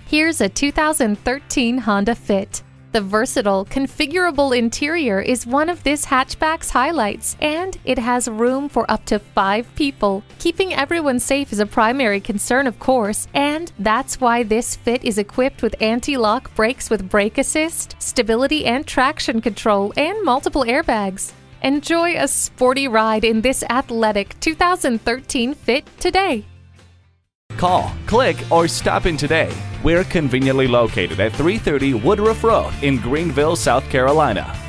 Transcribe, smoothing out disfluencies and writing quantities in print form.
Here's a 2013 Honda Fit. The versatile, configurable interior is one of this hatchback's highlights, and it has room for up to 5 people. Keeping everyone safe is a primary concern, of course, and that's why this Fit is equipped with anti-lock brakes with brake assist, stability and traction control, and multiple airbags. Enjoy a sporty ride in this athletic 2013 Fit today. Call, click, or stop in today. We're conveniently located at 330 Woodruff Road in Greenville, South Carolina.